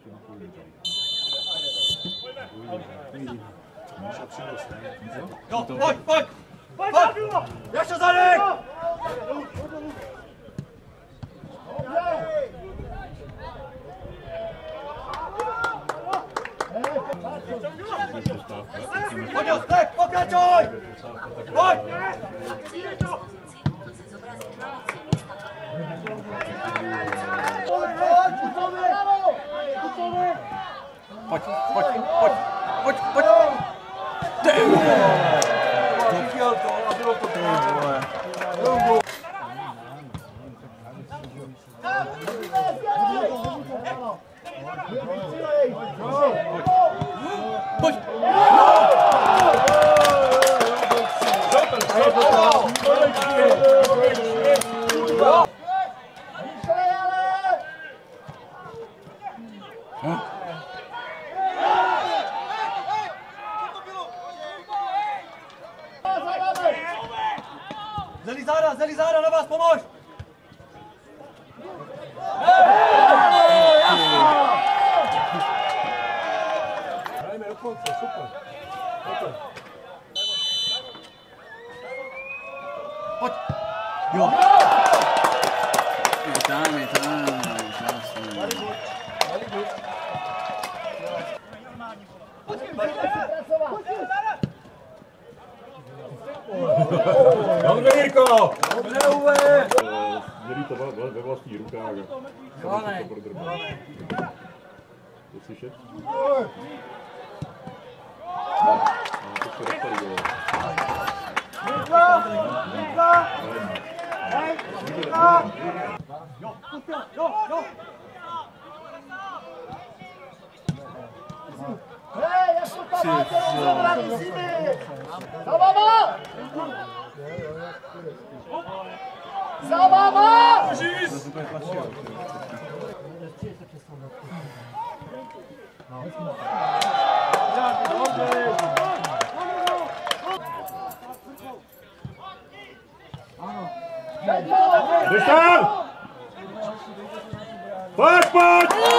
Jo, pojď! Ještě zadek! Pojď, Ostek, pokračuj! Pojď! Pojď! Dochtěl to a bylo to právě. Pojď! Zelí záda, na vás pomož! Hrajeme do konce, super. Pojď! Jo! Je tam. Dobře, Jirko! Dobře, Uwe! Měli to ve vlastních rukách. Zelený. To slyšet? Jo! Hej, jak to tam máte rozhodovat, musíme! Za váma! Za váma! Pojď!